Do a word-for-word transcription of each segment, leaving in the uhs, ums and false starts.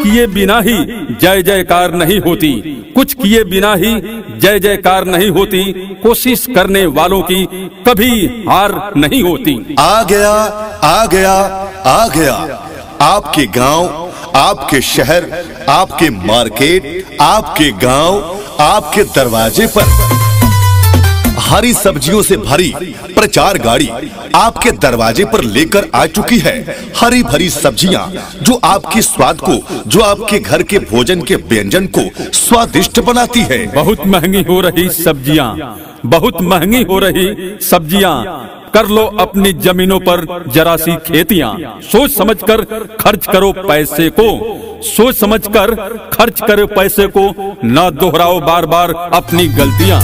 किए बिना ही जय जयकार नहीं होती, कुछ किए बिना ही जय जयकार नहीं होती। कोशिश करने वालों की कभी हार नहीं होती। आ गया आ गया आ गया आपके गांव, आपके शहर, आपके मार्केट, आपके गांव, आपके दरवाजे पर हरी सब्जियों से भरी प्रचार गाड़ी आपके दरवाजे पर लेकर आ चुकी है। हरी भरी सब्जियां जो आपके स्वाद को, जो आपके घर के भोजन के व्यंजन को स्वादिष्ट बनाती है। बहुत महंगी हो रही सब्जियां, बहुत महंगी हो रही सब्जियां, कर लो अपनी जमीनों पर जरा सी खेतियां। सोच समझकर खर्च करो पैसे को, सोच समझकर खर्च करो पैसे को, न दोहराओ बार बार अपनी गलतियां।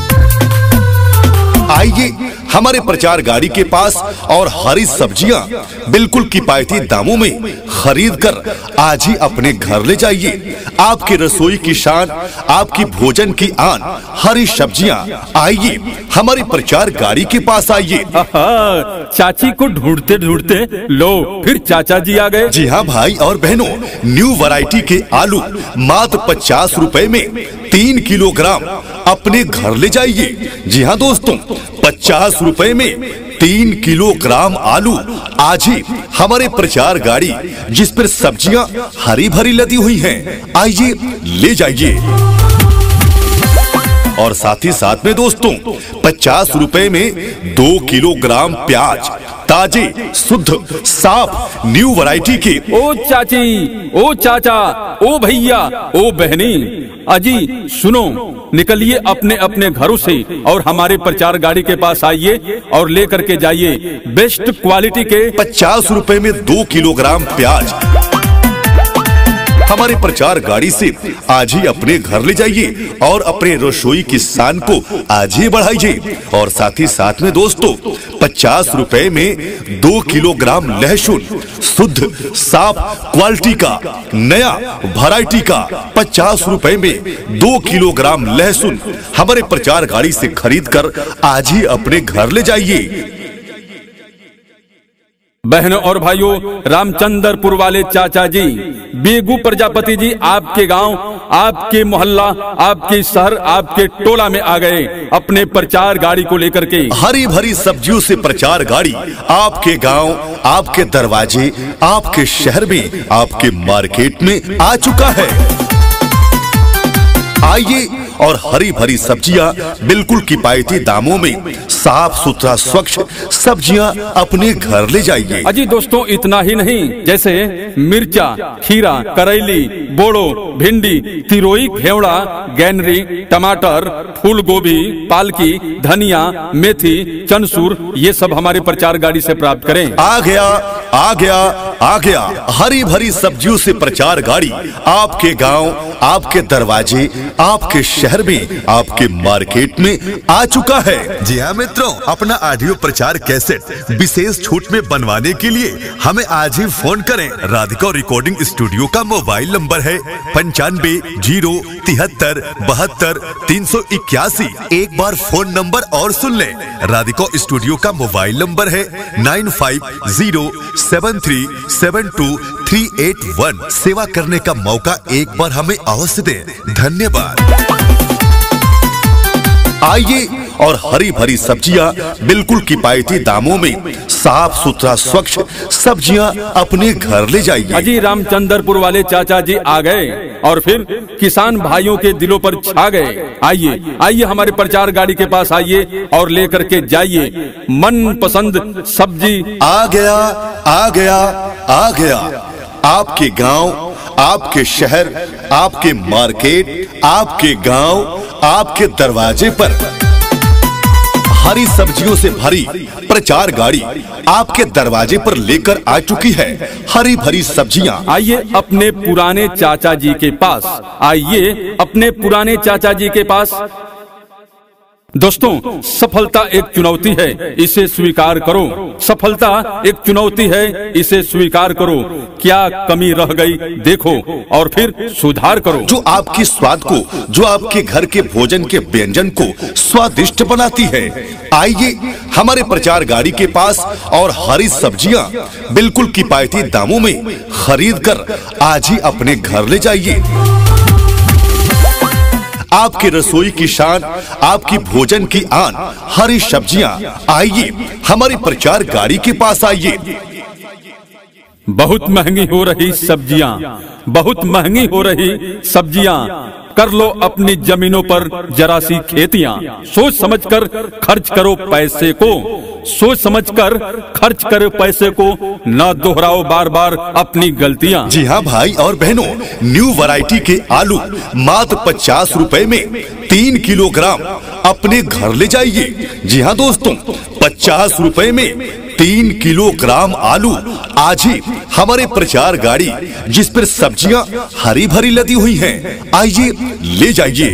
आइए हमारे प्रचार गाड़ी के पास और हरी सब्जियां बिल्कुल किफायती दामों में खरीद कर आज ही अपने घर ले जाइए। आपकी रसोई की शान, आपकी भोजन की आन, हरी सब्जियां। आइए हमारी प्रचार गाड़ी के पास आइए। चाची को ढूंढते ढूंढते लो फिर चाचा जी आ गए। जी हाँ भाई और बहनों, न्यू वैरायटी के आलू मात्र पचास रुपए में तीन किलोग्राम अपने घर ले जाइए। जी हाँ दोस्तों, पचास रुपए में तीन किलोग्राम आलू आज ही हमारे प्रचार गाड़ी, जिस पर सब्जियां हरी भरी लदी हुई हैं, आइए ले जाइए। और साथ ही साथ में दोस्तों, पचास रुपए में दो किलोग्राम प्याज, ताजे, शुद्ध, साफ, न्यू वैरायटी के। ओ चाची, ओ चाचा, ओ भैया, ओ बहनी, अजी सुनो, निकलिए अपने अपने घरों से और हमारे प्रचार गाड़ी के पास आइए और लेकर के जाइए बेस्ट क्वालिटी के पचास रुपए में दो किलोग्राम प्याज हमारे प्रचार गाड़ी से आज ही अपने घर ले जाइए और अपने रसोई की शान को आज ही बढ़ाइए। और साथ ही साथ में दोस्तों, पचास रुपए में दो किलोग्राम लहसुन, शुद्ध, साफ क्वालिटी का, नया वैरायटी का, पचास रुपए में दो किलोग्राम लहसुन हमारे प्रचार गाड़ी से खरीद कर आज ही अपने घर ले जाइए। बहनों और भाइयों, रामचंद्रपुर वाले चाचा जी, बेगू प्रजापति जी आपके गांव, आपके मोहल्ला, आपके शहर, आपके टोला में आ गए अपने प्रचार गाड़ी को लेकर के। हरी भरी सब्जियों से प्रचार गाड़ी आपके गांव, आपके दरवाजे, आपके शहर में, आपके मार्केट में आ चुका है। आइए और हरी भरी सब्जियां बिल्कुल किफायती दामों में, साफ सुथरा स्वच्छ सब्जियां अपने घर ले जाइए। अजी दोस्तों, इतना ही नहीं, जैसे मिर्चा, खीरा, करेली, बोड़ो, भिंडी, तिरोई, घेवड़ा, गैनरी, टमाटर, फूल गोभी, पालकी, धनिया, मेथी, चनसूर, ये सब हमारे प्रचार गाड़ी से प्राप्त करें। आ गया आ गया आ गया हरी भरी सब्जियों से प्रचार गाड़ी आपके गांव, आपके दरवाजे, आपके शहर में, आपके मार्केट में आ चुका है। जी हाँ मित्रों, अपना ऑडियो प्रचार कैसेट विशेष छूट में बनवाने के लिए हमें आज ही फोन करें। राधिका रिकॉर्डिंग स्टूडियो का मोबाइल नंबर है पंचानवे जीरो तिहत्तर बहत्तर तीन सौ इक्यासी। एक बार फोन नंबर और सुन लें। राधिका स्टूडियो का मोबाइल नंबर है nine five zero seven three seven two three eight one. सेवा करने का मौका एक बार हमें अवश्य दें। धन्यवाद। आइए और हरी भरी सब्जियां बिल्कुल किफायती दामों में, साफ सुथरा स्वच्छ सब्जियां अपने घर ले जाइए। अजी रामचंद्रपुर वाले चाचा जी आ गए और फिर किसान भाइयों के दिलों पर छा गए। आइए आइए हमारे प्रचार गाड़ी के पास आइए और लेकर के जाइए मन पसंद सब्जी। आ गया आ गया आ गया आपके गांव, आपके शहर, आपके मार्केट, आपके गांव, आपके दरवाजे पर हरी सब्जियों से भरी प्रचार गाड़ी आपके दरवाजे पर लेकर आ चुकी है। हरी भरी सब्जियां। आइए अपने पुराने चाचा जी के पास, आइए अपने पुराने चाचा जी के पास। दोस्तों, सफलता एक चुनौती है, इसे स्वीकार करो। सफलता एक चुनौती है, इसे स्वीकार करो। क्या कमी रह गई देखो और फिर सुधार करो। जो आपके स्वाद को, जो आपके घर के भोजन के व्यंजन को स्वादिष्ट बनाती है। आइए हमारे प्रचार गाड़ी के पास और हरी सब्जियां बिल्कुल किफायती दामों में खरीद कर आज ही अपने घर ले जाइए। आपकी रसोई की शान, आपकी भोजन की आन, हरी सब्जियां। आइए हमारी प्रचार गाड़ी के पास आइए। बहुत महंगी हो रही सब्जियां, बहुत महंगी हो रही सब्जियां। कर लो अपनी जमीनों पर जरा सी खेतियां। सोच समझकर खर्च करो पैसे को, सोच समझकर खर्च करो पैसे को। न दोहराओ बार बार अपनी गलतियां। जी हाँ भाई और बहनों, न्यू वैरायटी के आलू मात्र पचास रुपए में तीन किलोग्राम अपने घर ले जाइए। जी हाँ दोस्तों, पचास रुपए में तीन किलोग्राम आलू आज ही हमारे प्रचार गाड़ी, जिस पर सब्जियां हरी भरी लदी हुई हैं, आइए ले जाइए।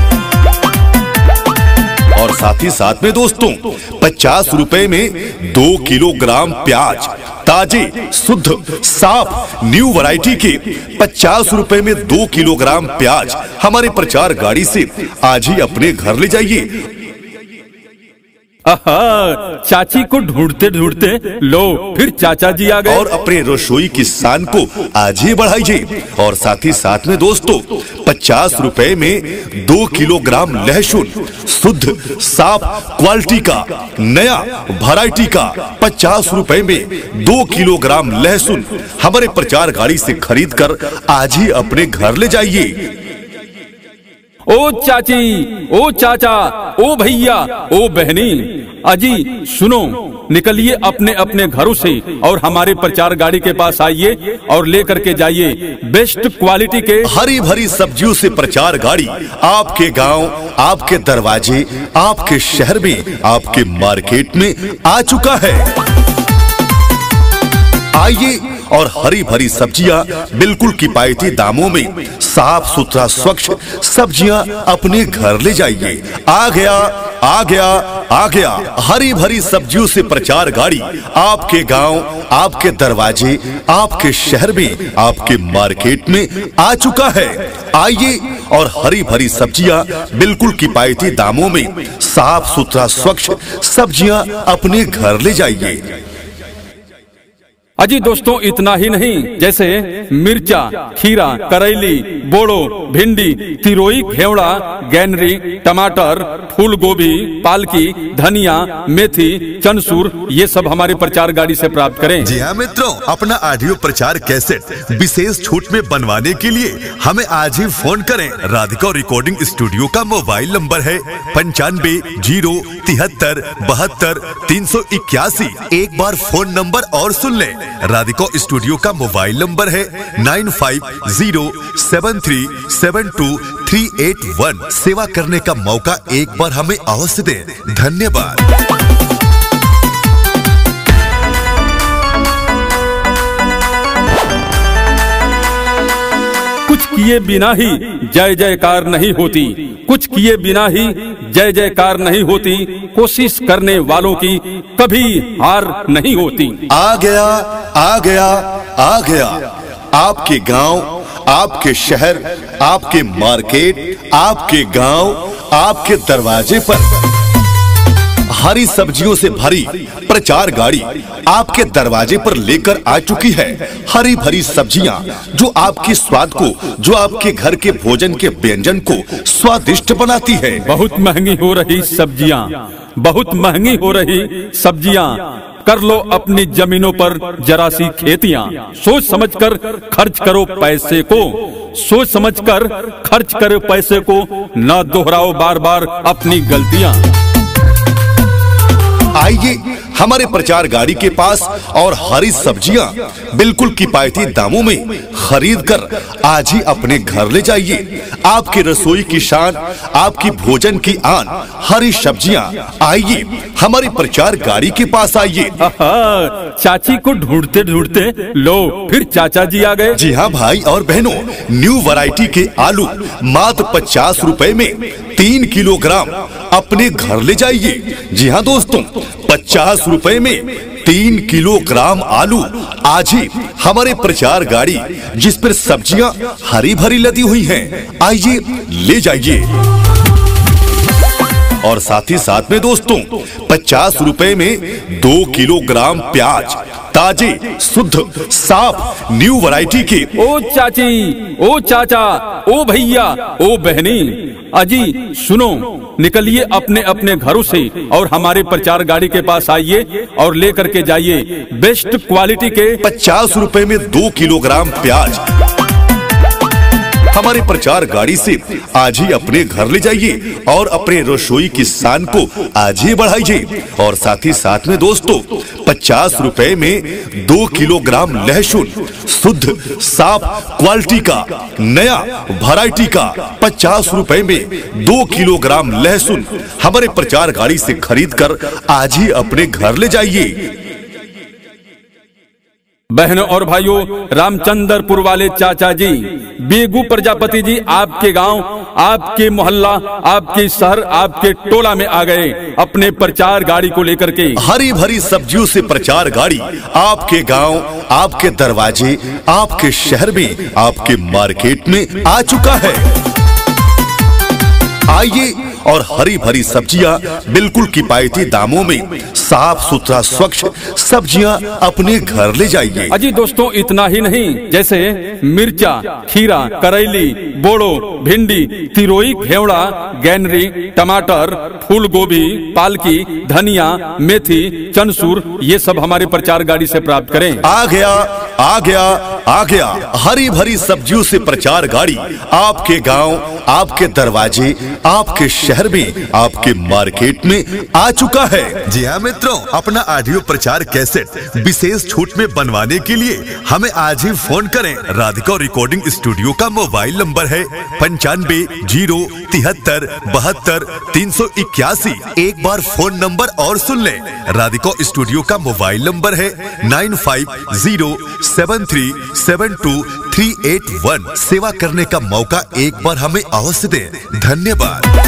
और साथ ही साथ में दोस्तों, पचास रुपए में दो किलोग्राम प्याज ताजे, शुद्ध, साफ, न्यू वैरायटी के पचास रुपए में दो किलोग्राम प्याज हमारे प्रचार गाड़ी से आज ही अपने घर ले जाइए। आहा, चाची को ढूंढते ढूंढते लो फिर चाचा जी आ गए। और अपने रसोई की शान को आज ही बढ़ाइए। और साथ ही साथ में दोस्तों, पचास रुपए में दो किलोग्राम लहसुन, शुद्ध, साफ क्वालिटी का, नया वैरायटी का पचास रुपए में दो किलोग्राम लहसुन हमारे प्रचार गाड़ी से खरीद कर आज ही अपने घर ले जाइए। ओ चाची, ओ चाचा, ओ भैया, ओ बहनी, अजी सुनो, निकलिए अपने अपने घरों से और हमारे प्रचार गाड़ी के पास आइए और लेकर के जाइए बेस्ट क्वालिटी के हरी भरी सब्जियों से प्रचार गाड़ी आपके गांव, आपके दरवाजे, आपके शहर में, आपके मार्केट में आ चुका है। आइए और हरी भरी सब्जियां बिल्कुल किफायती दामों में साफ सुथरा स्वच्छ सब्जियां अपने घर ले जाइए। आ गया, आ गया, आ गया हरी भरी सब्जियों से प्रचार गाड़ी आपके गांव, आपके दरवाजे, आपके शहर में, आपके मार्केट में आ चुका है। आइए और हरी भरी सब्जियां बिल्कुल किफायती दामों में साफ सुथरा स्वच्छ सब्जियां अपने घर ले जाइए। अजी दोस्तों, इतना ही नहीं, जैसे मिर्चा, खीरा, करेली, बोड़ो, भिंडी, तिरोई, घेवड़ा, गैनरी, टमाटर, फूल गोभी, पालकी, धनिया, मेथी, चनसूर, ये सब हमारे प्रचार गाड़ी से प्राप्त करें। जी हाँ मित्रों, अपना ऑडियो प्रचार कैसेट विशेष छूट में बनवाने के लिए हमें आज ही फोन करें। राधिका रिकॉर्डिंग स्टूडियो का मोबाइल नंबर है पंचानवे जीरो तिहत्तर बहत्तर तीन सौ इक्यासी। एक बार फोन नंबर और सुन लें। राधिका स्टूडियो का मोबाइल नंबर है nine five zero seven three seven two three eight one. सेवा करने का मौका एक बार हमें अवश्य दें। धन्यवाद। कुछ किए बिना ही जय जयकार नहीं होती, कुछ किए बिना ही जय जयकार नहीं होती। कोशिश करने वालों की कभी हार नहीं होती। आ गया, आ गया, आ गया आपके गांव, आपके शहर, आपके मार्केट, आपके गांव, आपके दरवाजे पर हरी सब्जियों से भरी प्रचार गाड़ी आपके दरवाजे पर लेकर आ चुकी है। हरी भरी सब्जियां जो आपके स्वाद को, जो आपके घर के भोजन के व्यंजन को स्वादिष्ट बनाती है। बहुत महंगी हो रही सब्जियां, बहुत महंगी हो रही सब्जियां। कर लो अपनी जमीनों पर जरा सी खेतियां। सोच समझकर खर्च करो पैसे को, सोच समझकर खर्च करो पैसे को। न दोहराओ बार बार अपनी गलतियां। आइए हमारे प्रचार गाड़ी के पास और हरी सब्जियां बिल्कुल किफायती दामों में खरीद कर आज ही अपने घर ले जाइए। आपकी रसोई की शान, आपकी भोजन की आन, हरी सब्जियां। आइए हमारी प्रचार गाड़ी के पास आइए। चाची को ढूंढते ढूंढते लो फिर चाचा जी आ गए। जी हाँ भाई और बहनों, न्यू वैरायटी के आलू मात्र पचास रुपए में तीन किलोग्राम अपने घर ले जाइए। जी हाँ दोस्तों, पचास रुपए में तीन किलोग्राम आलू आज ही हमारे प्रचार गाड़ी जिस पर सब्जियां हरी भरी लदी हुई हैं, आइए ले जाइए। और साथ ही साथ में दोस्तों पचास रुपए में दो किलोग्राम प्याज ताजे शुद्ध साफ न्यू वैरायटी के। ओ चाची, ओ चाचा, ओ भैया, ओ बहनी, अजी सुनो, निकलिए अपने अपने घरों से और हमारे प्रचार गाड़ी के पास आइए और लेकर के जाइए बेस्ट क्वालिटी के पचास रुपए में दो किलोग्राम प्याज हमारे प्रचार गाड़ी से आज ही अपने घर ले जाइए और अपने रसोई की शान को आज ही बढ़ाइए। और साथ ही साथ में दोस्तों पचास रुपए में दो किलोग्राम लहसुन शुद्ध साफ क्वालिटी का नया वैरायटी का पचास रुपए में दो किलोग्राम लहसुन हमारे प्रचार गाड़ी से खरीद कर आज ही अपने घर ले जाइए। बहनों और भाइयों, रामचंद्रपुर वाले चाचा जी, बेगू प्रजापति जी आपके गांव, आपके मोहल्ला, आपके शहर, आपके टोला में आ गए अपने प्रचार गाड़ी को लेकर के। हरी भरी सब्जियों से प्रचार गाड़ी आपके गांव, आपके दरवाजे, आपके शहर में, आपके मार्केट में आ चुका है। आइए और हरी भरी सब्जियां बिल्कुल किफायती दामों में साफ सुथरा स्वच्छ सब्जियां अपने घर ले जाइए। अजी दोस्तों, इतना ही नहीं, जैसे मिर्चा, खीरा, करेली, बोड़ो, भिंडी, तिरोई, घेवड़ा, गैनरी, टमाटर, फूल गोभी, पालकी, धनिया, मेथी, चनसूर, ये सब हमारे प्रचार गाड़ी से प्राप्त करें। आ गया आ गया आ गया हरी भरी सब्जियों से प्रचार गाड़ी आपके गांव, आपके दरवाजे, आपके शहर में, आपके मार्केट में आ चुका है। जी हाँ मित्रों, अपना ऑडियो प्रचार कैसेट विशेष छूट में बनवाने के लिए हमें आज ही फोन करें। राधिका रिकॉर्डिंग स्टूडियो का मोबाइल नंबर है पंचानवे जीरो तिहत्तर बहत्तर तीन सौ इक्यासी। एक बार फोन नंबर और सुन लें। राधिका स्टूडियो का मोबाइल नंबर है nine five zero seven three seven two three eight one. सेवा करने का मौका एक बार हमें अवश्य दें। धन्यवाद।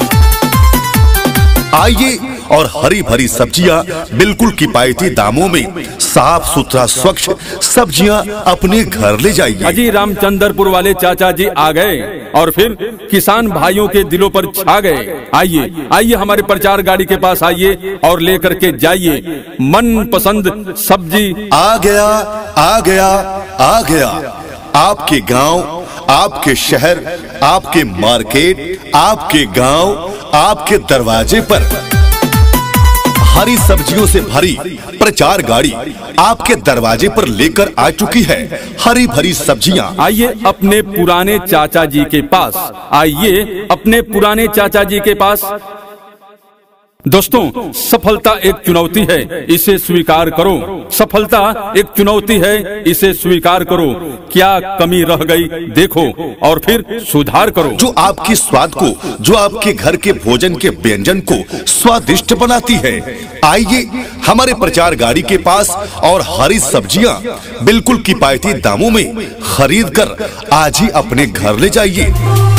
आइए और हरी भरी सब्जियां बिल्कुल किफायती दामों में साफ सुथरा स्वच्छ सब्जियां अपने घर ले जाइए। अजी रामचंद्रपुर वाले चाचा जी आ गए और फिर किसान भाइयों के दिलों पर छा गए। आइए आइए हमारे प्रचार गाड़ी के पास आइए और लेकर के जाइए मन पसंद सब्जी। आ गया आ गया आ गया आपके गांव, आपके शहर, आपके मार्केट, आपके गांव, आपके दरवाजे पर हरी सब्जियों से भरी प्रचार गाड़ी आपके दरवाजे पर लेकर आ चुकी है। हरी भरी सब्जियां। आइए अपने पुराने चाचा जी के पास, आइए अपने पुराने चाचा जी के पास। दोस्तों, सफलता एक चुनौती है, इसे स्वीकार करो। सफलता एक चुनौती है, इसे स्वीकार करो। क्या कमी रह गई देखो और फिर सुधार करो। जो आपके स्वाद को, जो आपके घर के भोजन के व्यंजन को स्वादिष्ट बनाती है। आइए हमारे प्रचार गाड़ी के पास और हरी सब्जियां बिल्कुल किफायती दामों में खरीद कर आज ही अपने घर ले जाइए।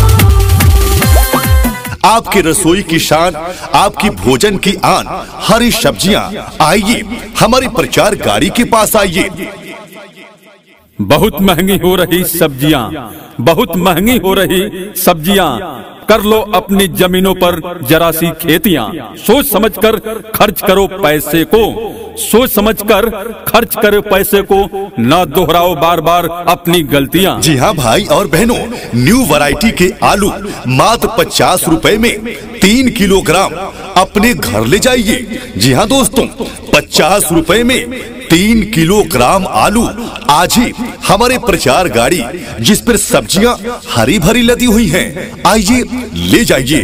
आपकी रसोई की शान, आपकी भोजन की आन, हरी सब्जियां। आइए हमारी प्रचार गाड़ी के पास आइए। बहुत महंगी हो रही सब्जियां, बहुत महंगी हो रही सब्जियां, कर लो अपनी जमीनों पर जरा सी खेतियां। सोच समझकर खर्च करो पैसे को, सोच समझकर खर्च करो पैसे को, न दोहराओ बार बार अपनी गलतियां। जी हाँ भाई और बहनों, न्यू वैरायटी के आलू मात्र पचास रुपए में तीन किलोग्राम अपने घर ले जाइए। जी हाँ दोस्तों, पचास रुपए में तीन किलोग्राम आलू आज ही हमारे प्रचार गाड़ी जिस पर सब्जियां हरी भरी लदी हुई हैं, आइए ले जाइए।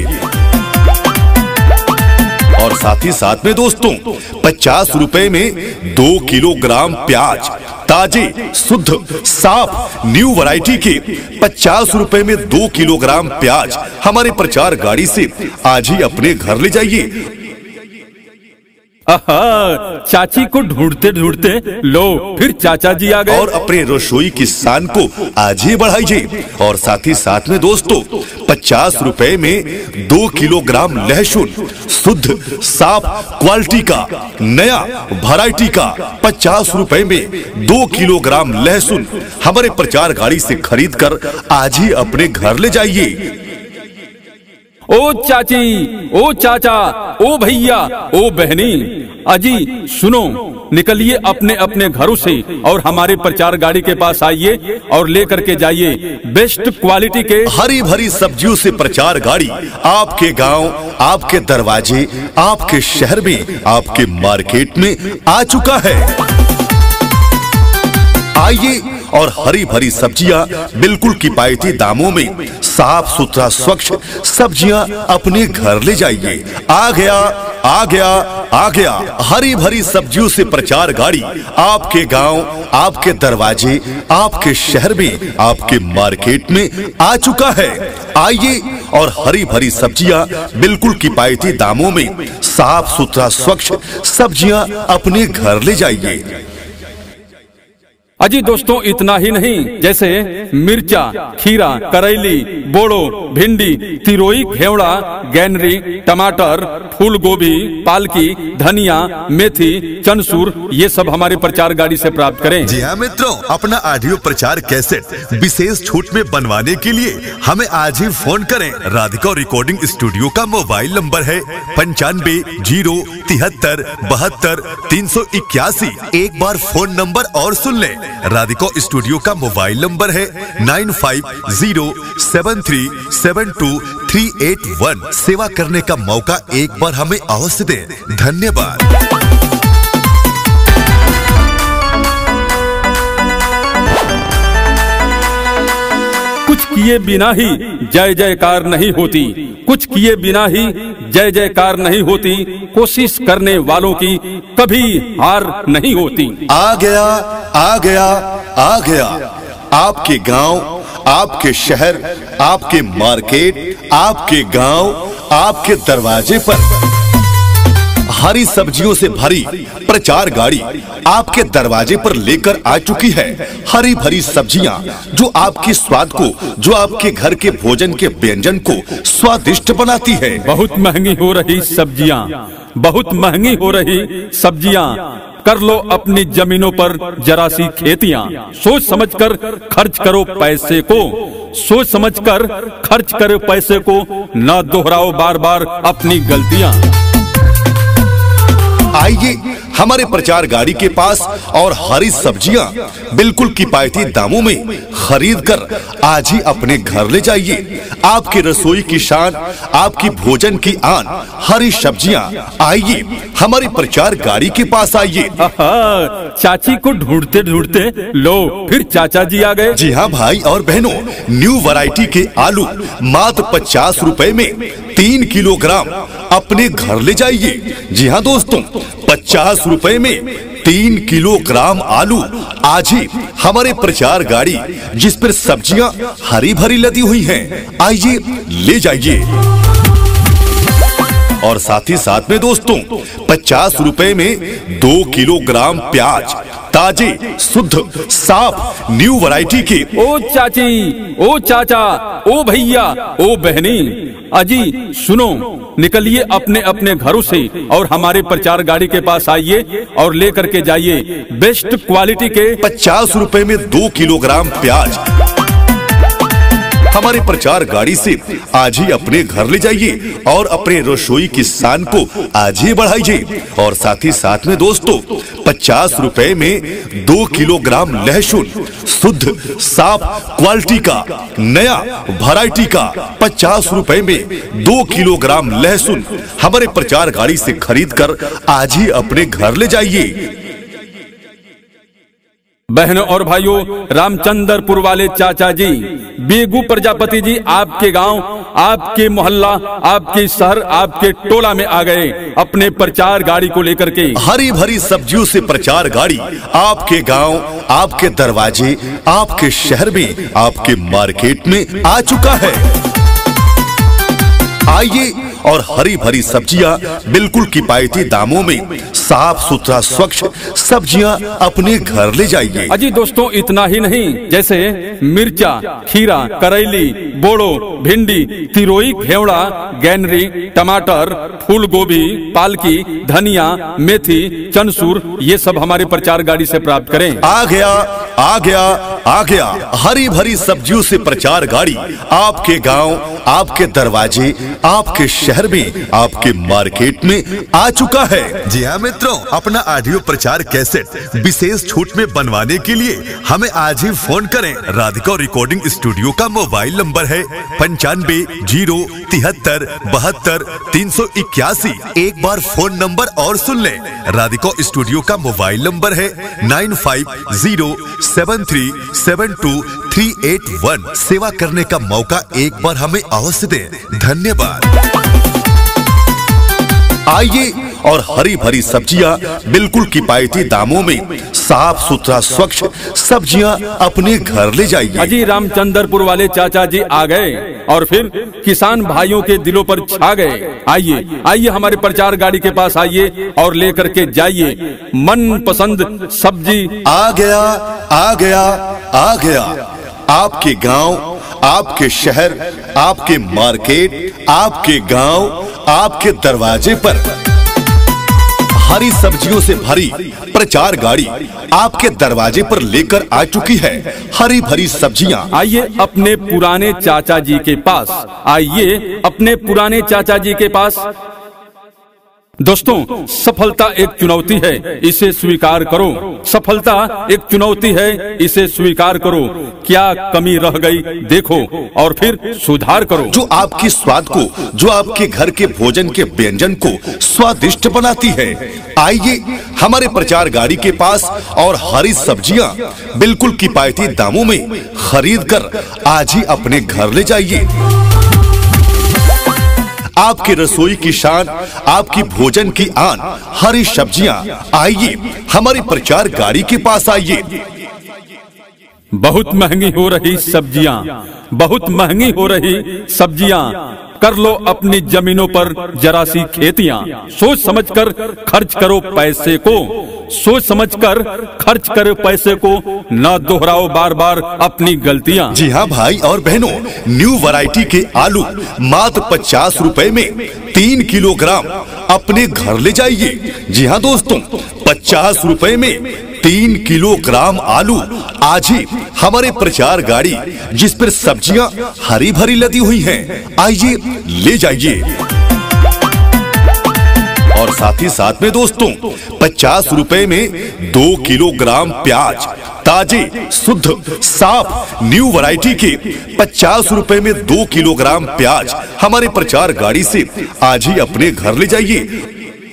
और साथ ही साथ में दोस्तों पचास रुपए में दो किलोग्राम प्याज ताजे शुद्ध साफ न्यू वैरायटी के पचास रुपए में दो किलोग्राम प्याज हमारे प्रचार गाड़ी से आज ही अपने घर ले जाइए। आहा, चाची को ढूंढते ढूंढते लो फिर चाचा जी आ गए। और अपने रसोई की शान को आगे बढ़ाइए। और साथ ही साथ में दोस्तों पचास रुपए में दो किलोग्राम लहसुन शुद्ध साफ क्वालिटी का नया वैरायटी का पचास रुपए में दो किलोग्राम लहसुन हमारे प्रचार गाड़ी से खरीद कर आज ही अपने घर ले जाइए। ओ चाची, ओ चाचा, ओ भैया, ओ बहनी, अजी सुनो, निकलिए अपने अपने घरों से और हमारे प्रचार गाड़ी के पास आइए और लेकर के जाइए बेस्ट क्वालिटी के हरी भरी सब्जियों से प्रचार गाड़ी आपके गांव, आपके दरवाजे, आपके शहर में, आपके मार्केट में आ चुका है। आइए और हरी भरी सब्जियां बिल्कुल किफायती दामों में साफ सुथरा स्वच्छ सब्जियां अपने घर ले जाइए। आ गया आ गया आ गया हरी भरी सब्जियों से प्रचार गाड़ी आपके गांव, आपके दरवाजे, आपके शहर में, आपके मार्केट में आ चुका है। आइए और हरी भरी सब्जियां बिल्कुल किफायती दामों में साफ सुथरा स्वच्छ सब्जियां अपने घर ले जाइए। अजी दोस्तों इतना ही नहीं, जैसे मिर्चा, खीरा, करेली, बोड़ो, भिंडी, तिरोई, घेवड़ा, गैनरी, टमाटर, फूल गोभी, पालकी, धनिया, मेथी, चनसूर, ये सब हमारे प्रचार गाड़ी से प्राप्त करें। जी हाँ मित्रों, अपना ऑडियो प्रचार कैसेट विशेष छूट में बनवाने के लिए हमें आज ही फोन करें। राधिका रिकॉर्डिंग स्टूडियो का मोबाइल नंबर है पंचानवे जीरो तिहत्तर बहत्तर तीन सौ इक्यासी। एक बार फोन नंबर और सुन लें। राधिका स्टूडियो का मोबाइल नंबर है nine five zero seven three seven two three eight one. सेवा करने का मौका एक बार हमें अवश्य दें। धन्यवाद। कुछ किए बिना ही जय जयकार नहीं होती, कुछ किए बिना ही जय जयकार नहीं होती, कोशिश करने वालों की कभी हार नहीं होती। आ गया आ गया आ गया आपके गांव, आपके शहर, आपके मार्केट, आपके गांव, आपके दरवाजे पर हरी सब्जियों से भरी प्रचार गाड़ी आपके दरवाजे पर लेकर आ चुकी है। हरी भरी सब्जियां जो आपके स्वाद को, जो आपके घर के भोजन के व्यंजन को स्वादिष्ट बनाती है। बहुत महंगी हो रही सब्जियां, बहुत महंगी हो रही सब्जियां, कर लो अपनी जमीनों पर जरा सी खेतियां। सोच समझकर खर्च करो पैसे को, सोच समझकर खर्च करो पैसे को, न दोहराओ बार बार अपनी गलतियां। आइए हमारे प्रचार गाड़ी के पास और हरी सब्जियां बिल्कुल किफायती दामों में खरीद कर आज ही अपने घर ले जाइए। आपकी रसोई की शान, आपकी भोजन की आन, हरी सब्जियां। आइए हमारी प्रचार गाड़ी के पास आइए। चाची को ढूंढते ढूंढते लो फिर चाचा जी आ गए। जी हाँ भाई और बहनों, न्यू वैरायटी के आलू मात्र पचास रुपए में तीन किलोग्राम अपने घर ले जाइए। जी हाँ दोस्तों, पचास रुपए में तीन किलोग्राम आलू आज ही हमारे प्रचार गाड़ी जिस पर सब्जियां हरी भरी लदी हुई हैं, आइए ले जाइए। और साथ ही साथ में दोस्तों पचास रुपए में दो किलोग्राम प्याज ताजे शुद्ध साफ न्यू वैरायटी के। ओ चाची, ओ चाचा, ओ भैया, ओ बहनी, अजी सुनो, निकलिए अपने अपने घरों से और हमारे प्रचार गाड़ी के पास आइए और लेकर के जाइए बेस्ट क्वालिटी के पचास रुपए में दो किलोग्राम प्याज हमारे प्रचार गाड़ी से आज ही अपने घर ले जाइए और अपने रसोई की शान को आज ही बढ़ाइए। और साथ ही साथ में दोस्तों पचास रुपए में दो किलोग्राम लहसुन शुद्ध साफ क्वालिटी का नया वैरायटी का पचास रुपए में दो किलोग्राम लहसुन हमारे प्रचार गाड़ी से खरीद कर आज ही अपने घर ले जाइए। बहनों और भाइयों, रामचंद्रपुर वाले चाचा जी, बेगू प्रजापति जी आपके गांव, आपके मोहल्ला, आपके शहर, आपके टोला में आ गए अपने प्रचार गाड़ी को लेकर के। हरी भरी सब्जियों से प्रचार गाड़ी आपके गांव, आपके दरवाजे, आपके शहर में, आपके मार्केट में आ चुका है। आइए और हरी भरी सब्जियां बिल्कुल किफायती दामों में साफ सुथरा स्वच्छ सब्जियां अपने घर ले जाइए। अजी दोस्तों, इतना ही नहीं, जैसे मिर्चा, खीरा, करेली, बोड़ो, भिंडी, तिरोई, घेवड़ा, गैनरी, टमाटर, फूल गोभी, पालकी, धनिया, मेथी, चनसूर, ये सब हमारे प्रचार गाड़ी से प्राप्त करें। आ गया आ गया आ गया हरी भरी सब्जियों से प्रचार गाड़ी आपके गांव, आपके दरवाजे, आपके शहर में, आपके मार्केट में आ चुका है। जी हाँ मित्रों, अपना ऑडियो प्रचार कैसेट विशेष छूट में बनवाने के लिए हमें आज ही फोन करें। राधिका रिकॉर्डिंग स्टूडियो का मोबाइल नंबर है पंचानवे जीरो तिहत्तर बहत्तर तीन सौ इक्यासी। एक बार फोन नंबर और सुन लें। राधिका स्टूडियो का मोबाइल नंबर है nine five zero seven three seven two three eight one. सेवा करने का मौका एक बार हमें अवश्य दें। धन्यवाद। आइए और हरी भरी सब्जियां बिल्कुल किफायती दामों में साफ सुथरा स्वच्छ सब्जियां अपने घर ले जाइए। अजी रामचंद्रपुर वाले चाचा जी आ गए और फिर किसान भाइयों के दिलों पर छा गए। आइए आइए हमारे प्रचार गाड़ी के पास आइए और लेकर के जाइए मन पसंद सब्जी। आ गया आ गया आ गया आपके गांव, आपके शहर, आपके मार्केट, आपके गांव, आपके दरवाजे पर हरी सब्जियों से भरी प्रचार गाड़ी आपके दरवाजे पर लेकर आ चुकी है। हरी भरी सब्जियां। आइए अपने पुराने चाचा जी के पास, आइए अपने पुराने चाचा जी के पास। दोस्तों, सफलता एक चुनौती है, इसे स्वीकार करो। सफलता एक चुनौती है, इसे स्वीकार करो। क्या कमी रह गई देखो और फिर सुधार करो। जो आपकी स्वाद को, जो आपके घर के भोजन के व्यंजन को स्वादिष्ट बनाती है। आइए हमारे प्रचार गाड़ी के पास और हरी सब्जियां बिल्कुल किफायती दामों में खरीद कर आज ही अपने घर ले जाइए। आपकी रसोई की शान, आपकी भोजन की आन, हरी सब्जियां। आइए हमारी प्रचार गाड़ी के पास आइए। बहुत महंगी हो रही सब्जियां, बहुत महंगी हो रही सब्जियां, कर लो अपनी जमीनों पर जरा सी खेतियां। सोच समझकर खर्च करो पैसे को, सोच समझकर खर्च करो पैसे को, न दोहराओ बार बार अपनी गलतियां। जी हाँ भाई और बहनों, न्यू वैरायटी के आलू मात्र पचास रुपए में तीन किलोग्राम अपने घर ले जाइए। जी हाँ दोस्तों, पचास रुपए में तीन किलोग्राम आलू आज ही हमारे प्रचार गाड़ी जिस पर सब्जियां हरी भरी लदी हुई हैं, आइए ले जाइए। और साथ ही साथ में दोस्तों, पचास रुपए में दो किलोग्राम प्याज ताजे शुद्ध साफ न्यू वैरायटी के पचास रुपए में दो किलोग्राम प्याज हमारे प्रचार गाड़ी से आज ही अपने घर ले जाइए।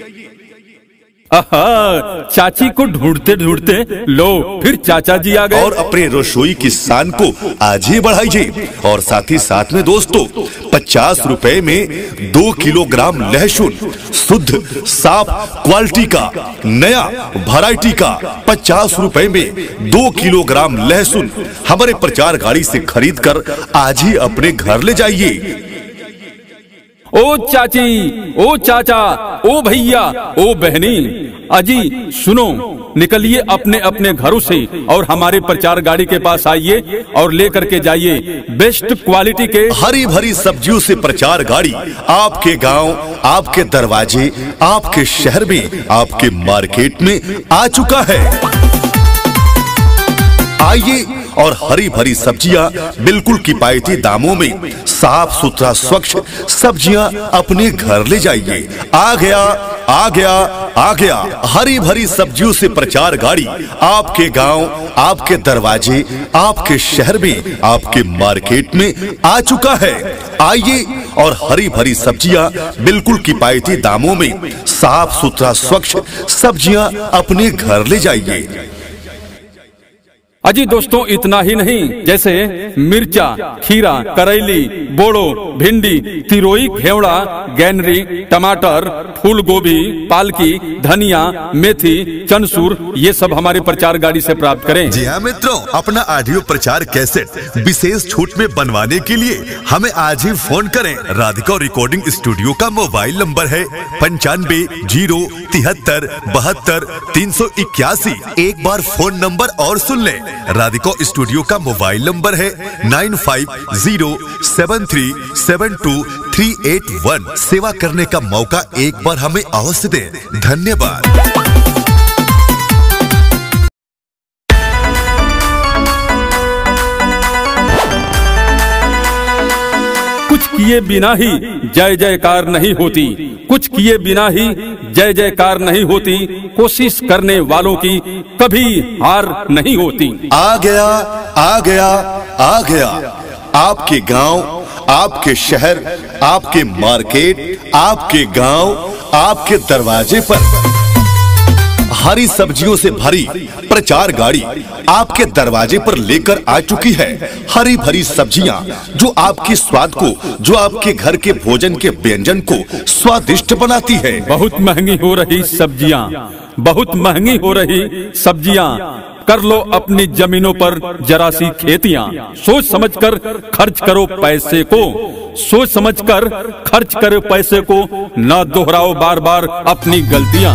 आहा, चाची को ढूंढते ढूंढते लो फिर चाचा जी आ गए। और अपने रसोई की शान को आज ही बढ़ाइए। और साथ ही साथ में दोस्तों, पचास रुपए में दो किलोग्राम लहसुन शुद्ध साफ क्वालिटी का नया वैरायटी का पचास रुपए में दो किलोग्राम लहसुन हमारे प्रचार गाड़ी से खरीद कर आज ही अपने घर ले जाइए। ओ चाची, ओ चाचा, ओ भैया, ओ बहनी, अजी सुनो, निकलिए अपने अपने घरों से और हमारे प्रचार गाड़ी के पास आइए और लेकर के जाइए बेस्ट क्वालिटी के हरी भरी सब्जियों से प्रचार गाड़ी आपके गांव, आपके दरवाजे, आपके शहर में, आपके मार्केट में आ चुका है। आइए और हरी भरी सब्जियां बिल्कुल किफायती दामों में साफ सुथरा स्वच्छ सब्जियां अपने घर ले जाइए। आ गया आ गया आ गया हरी भरी सब्जियों से प्रचार गाड़ी आपके गांव, आपके दरवाजे, आपके शहर में, आपके मार्केट में आ चुका है। आइए और हरी भरी सब्जियां बिल्कुल किफायती दामों में साफ सुथरा स्वच्छ सब्जियां अपने घर ले जाइए। अजी दोस्तों, इतना ही नहीं, जैसे मिर्चा, खीरा, करेली, बोड़ो, भिंडी, तिरोई, घेवड़ा, गैनरी, टमाटर, फूल गोभी, पालकी, धनिया, मेथी, चनसूर, ये सब हमारे प्रचार गाड़ी से प्राप्त करें। जी हाँ मित्रों, अपना ऑडियो प्रचार कैसेट विशेष छूट में बनवाने के लिए हमें आज ही फोन करें। राधिका रिकॉर्डिंग स्टूडियो का मोबाइल नंबर है पंचानवे जीरो तिहत्तर बहत्तर तीन सौ इक्यासी। एक बार फोन नंबर और सुन लें। राधिका स्टूडियो का मोबाइल नंबर है nine five zero seven three seven two three eight one. सेवा करने का मौका एक बार हमें अवश्य दें। धन्यवाद। कुछ किए बिना ही जय जयकार नहीं होती, कुछ किए बिना ही जय जयकार नहीं होती, कोशिश करने वालों की कभी हार नहीं होती। आ गया आ गया आ गया आपके गांव, आपके शहर, आपके मार्केट, आपके गांव, आपके दरवाजे पर हरी सब्जियों से भरी प्रचार गाड़ी आपके दरवाजे पर लेकर आ चुकी है। हरी भरी सब्जियां जो आपके स्वाद को, जो आपके घर के भोजन के व्यंजन को स्वादिष्ट बनाती है। बहुत महंगी हो रही सब्जियां, बहुत महंगी हो रही सब्जियां, कर लो अपनी जमीनों पर जरा सी खेतियां। सोच समझकर खर्च करो पैसे को, सोच समझकर खर्च करो पैसे को, न दोहराओ बार बार अपनी गलतियां।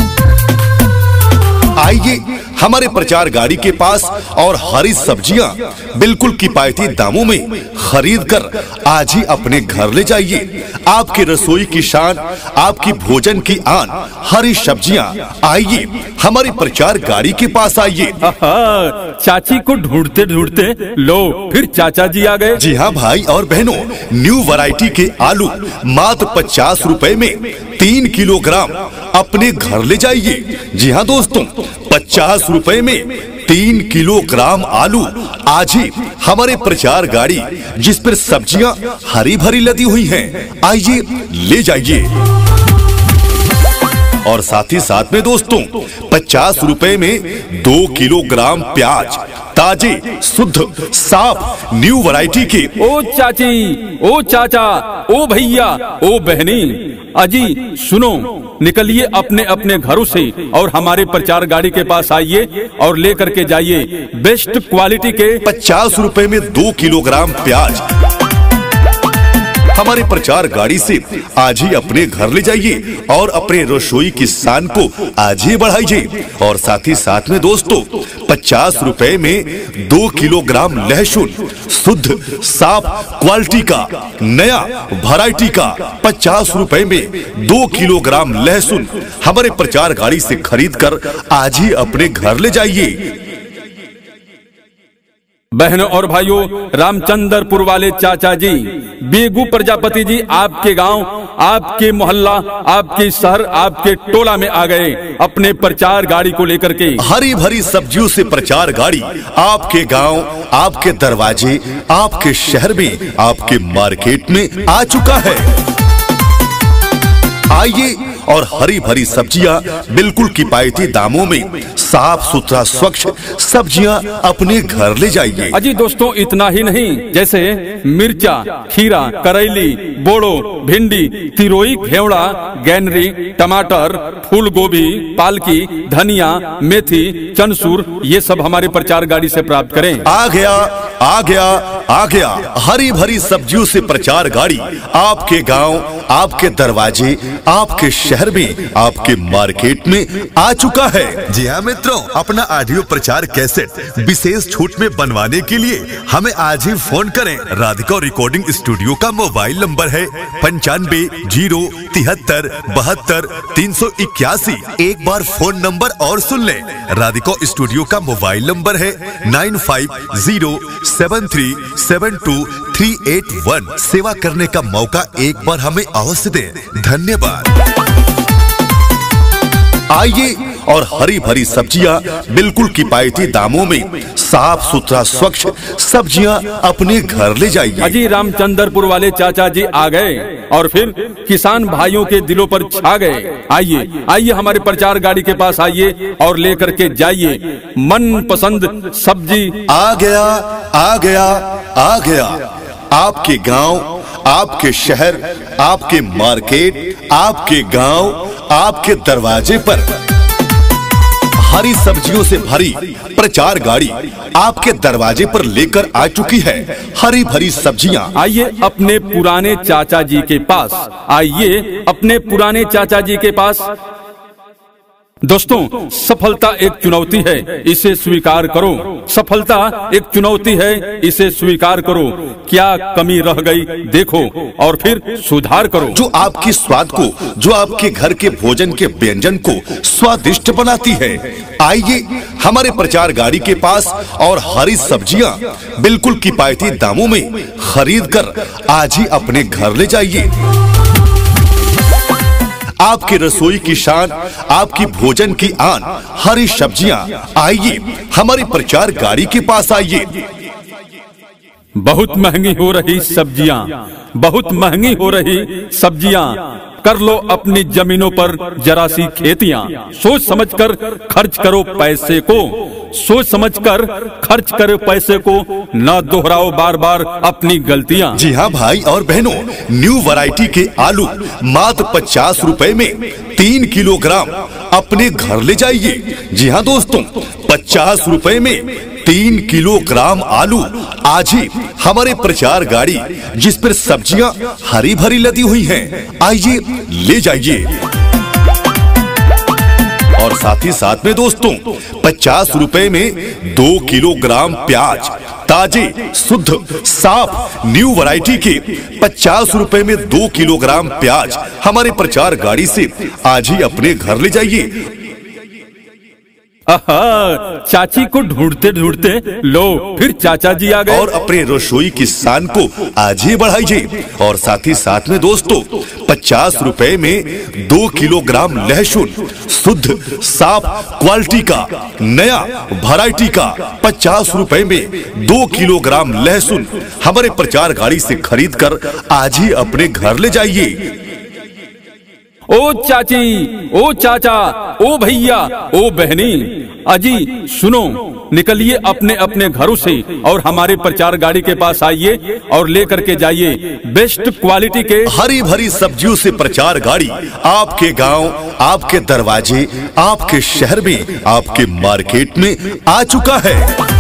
आइए हमारे प्रचार गाड़ी के पास और हरी सब्जियां बिल्कुल किफायती दामों में खरीद कर आज ही अपने घर ले जाइए। आपकी रसोई की शान, आपकी भोजन की आन, हरी सब्जियां। आइए हमारी प्रचार गाड़ी के पास आइए। चाची को ढूंढते ढूंढते लो फिर चाचा जी आ गए। जी हाँ भाई और बहनों, न्यू वैरायटी के आलू मात्र पचास रुपए में तीन किलोग्राम अपने घर ले जाइए। जी हाँ दोस्तों, पचास रुपए में तीन किलोग्राम आलू आज ही हमारे प्रचार गाड़ी, जिस पर सब्जियां हरी भरी लदी हुई हैं, आइए ले जाइए। और साथ ही साथ में दोस्तों, पचास रुपए में दो किलोग्राम प्याज ताजे, शुद्ध, साफ, न्यू वैरायटी के। ओ चाची, ओ चाचा, ओ भैया, ओ बहनी, अजी सुनो, निकलिए अपने अपने घरों से और हमारे प्रचार गाड़ी के पास आइए और लेकर के जाइए बेस्ट क्वालिटी के पचास रुपए में दो किलोग्राम प्याज हमारे प्रचार गाड़ी से आज ही अपने घर ले जाइए और अपने रसोई की शान को आज ही बढ़ाइए। और साथ ही साथ में दोस्तों, पचास रुपए में दो किलोग्राम लहसुन, शुद्ध, साफ क्वालिटी का, नया वैरायटी का, पचास रुपए में दो किलोग्राम लहसुन हमारे प्रचार गाड़ी से खरीद कर आज ही अपने घर ले जाइए। बहनों और भाइयों, रामचंद्रपुर वाले चाचा जी, बेगू प्रजापति जी आपके गांव, आपके मोहल्ला, आपके शहर, आपके टोला में आ गए अपने प्रचार गाड़ी को लेकर के। हरी भरी सब्जियों से प्रचार गाड़ी आपके गांव, आपके दरवाजे, आपके शहर में, आपके मार्केट में आ चुका है। आइए और हरी भरी सब्जियां बिल्कुल किफायती दामों में साफ सुथरा स्वच्छ सब्जियां अपने घर ले जाइए। अजी दोस्तों, इतना ही नहीं, जैसे मिर्चा, खीरा, करेली, बोड़ो, भिंडी, तिरोई, घेवड़ा, गैनरी, टमाटर, फूल गोभी, पालकी, धनिया, मेथी, चनसूर, ये सब हमारे प्रचार गाड़ी से प्राप्त करें। आ गया आ गया आ गया हरी भरी सब्जियों से प्रचार गाड़ी आपके गांव, आपके दरवाजे, आपके शहर में, आपके मार्केट में आ चुका है। जी हाँ मित्रों, अपना ऑडियो प्रचार कैसेट विशेष छूट में बनवाने के लिए हमें आज ही फोन करें। राधिका रिकॉर्डिंग स्टूडियो का मोबाइल नंबर है पंचानवे जीरो तिहत्तर बहत्तर तीन सौ इक्यासी। एक बार फोन नंबर और सुन लें। राधिका स्टूडियो का मोबाइल नंबर है nine five zero seven three seven two three eight one. सेवा करने का मौका एक बार हमें अवश्य दें। धन्यवाद। आइए और हरी भरी सब्जियां बिल्कुल किफायती दामों में साफ सुथरा स्वच्छ सब्जियां अपने घर ले जाइए। अजी रामचंद्रपुर वाले चाचा जी आ गए और फिर किसान भाइयों के दिलों पर छा गए। आइए आइए हमारे प्रचार गाड़ी के पास आइए और लेकर के जाइए मन पसंद सब्जी। आ गया आ गया आ गया आपके गांव, आपके शहर, आपके मार्केट, आपके गांव, आपके दरवाजे पर हरी सब्जियों से भरी प्रचार गाड़ी आपके दरवाजे पर लेकर आ चुकी है। हरी भरी सब्जियां। आइए अपने पुराने चाचा जी के पास, आइए अपने पुराने चाचा जी के पास। दोस्तों, सफलता एक चुनौती है, इसे स्वीकार करो। सफलता एक चुनौती है, इसे स्वीकार करो। क्या कमी रह गई देखो और फिर सुधार करो। जो आपके स्वाद को, जो आपके घर के भोजन के व्यंजन को स्वादिष्ट बनाती है। आइए हमारे प्रचार गाड़ी के पास और हरी सब्जियां बिल्कुल किफायती दामों में खरीद कर आज ही अपने घर ले जाइए। आपकी रसोई की शान, आपकी भोजन की आन, हरी सब्जियां। आइए हमारी प्रचार गाड़ी के पास आइए। बहुत महंगी हो रही सब्जियां, बहुत महंगी हो रही सब्जियां। कर लो अपनी जमीनों पर जरा सी खेतियां। सोच समझकर खर्च करो पैसे को, सोच समझकर खर्च करो पैसे को, न दोहराओ बार बार अपनी गलतियां। जी हाँ भाई और बहनों, न्यू वैरायटी के आलू मात्र पचास रुपए में तीन किलोग्राम अपने घर ले जाइए। जी हाँ दोस्तों, पचास रुपए में तीन किलोग्राम आलू आज ही हमारे प्रचार गाड़ी, जिस पर सब्जियां हरी भरी लदी हुई हैं, आइए ले जाइए। और साथ ही साथ में दोस्तों, पचास रुपए में दो किलोग्राम प्याज ताजे शुद्ध साफ न्यू वैरायटी के पचास रुपए में दो किलोग्राम प्याज हमारे प्रचार गाड़ी से आज ही अपने घर ले जाइए। आहा, चाची को ढूंढते ढूंढते लो फिर चाचा जी आ गए। और अपने रसोई की शान को आज ही बढ़ाइए। और साथ ही साथ में दोस्तों, पचास रुपए में दो किलोग्राम लहसुन शुद्ध साफ क्वालिटी का नया वैरायटी का पचास रुपए में दो किलोग्राम लहसुन हमारे प्रचार गाड़ी से खरीद कर आज ही अपने घर ले जाइए। ओ चाची, ओ चाचा, ओ भैया, ओ बहनी, अजी सुनो, निकलिए अपने अपने घरों से और हमारे प्रचार गाड़ी के पास आइए और लेकर के जाइए बेस्ट क्वालिटी के हरी भरी सब्जियों से प्रचार गाड़ी आपके गांव, आपके दरवाजे, आपके शहर में, आपके मार्केट में आ चुका है।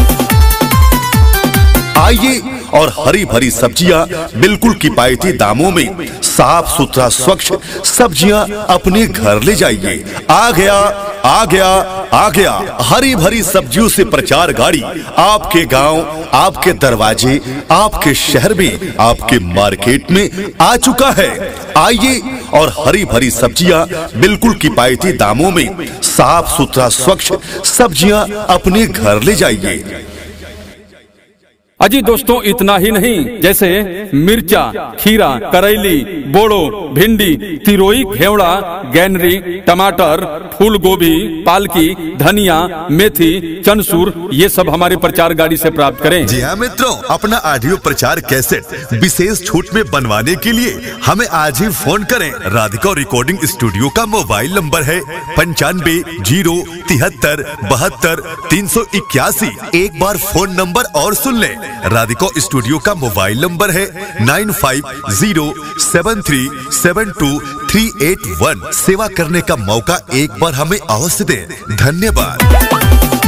आइए और हरी भरी सब्जियां बिल्कुल किफायती दामों में साफ सुथरा स्वच्छ सब्जियां अपने घर ले जाइए। आ गया आ गया आ गया हरी भरी सब्जियों से प्रचार गाड़ी आपके गांव, आपके दरवाजे, आपके शहर में, आपके मार्केट में आ चुका है। आइए और हरी भरी सब्जियां बिल्कुल किफायती दामों में साफ सुथरा स्वच्छ सब्जियां अपने घर ले जाइए। अजी दोस्तों, इतना ही नहीं, जैसे मिर्चा, खीरा, करेली, बोड़ो, भिंडी, तिरोई, घेवड़ा, गैनरी, टमाटर, फूल गोभी, पालकी, धनिया, मेथी, चनसूर, ये सब हमारे प्रचार गाड़ी से प्राप्त करें। जी हाँ मित्रों, अपना ऑडियो प्रचार कैसेट विशेष छूट में बनवाने के लिए हमें आज ही फोन करें। राधिका रिकॉर्डिंग स्टूडियो का मोबाइल नंबर है पंचानवे जीरो तिहत्तर बहत्तर तीन सौ इक्यासी। एक बार फोन नंबर और सुन लें। राधिका स्टूडियो का मोबाइल नंबर है nine five zero seven three seven two three eight one. सेवा करने का मौका एक बार हमें अवश्य दें। धन्यवाद।